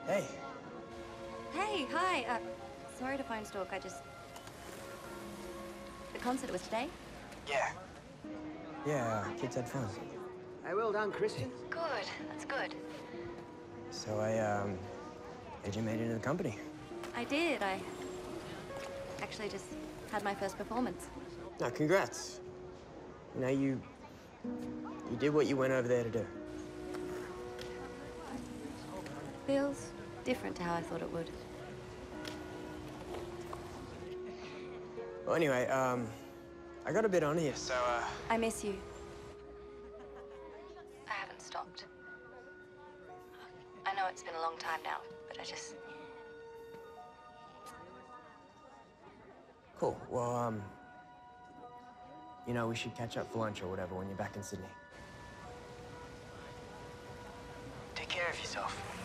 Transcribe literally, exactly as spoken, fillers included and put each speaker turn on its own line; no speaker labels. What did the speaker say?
Hey.
Hey, hi. Uh, sorry to phone stalk. I just... The concert was today?
Yeah. Yeah, uh, kids had fun.
Hey, well done, Christian.
Good. That's good.
So I, um, heard you made it in the company.
I did. I actually just had my first performance.
No, congrats. You know, you... You did what you went over there to do.
Feels different to how I thought it would.
Well, anyway, um, I got a bit on here, so, uh...
I miss you. I haven't stopped. I know it's been a long time now, but I just...
Cool. Well, um... You know, we should catch up for lunch or whatever when you're back in Sydney. Take care of yourself.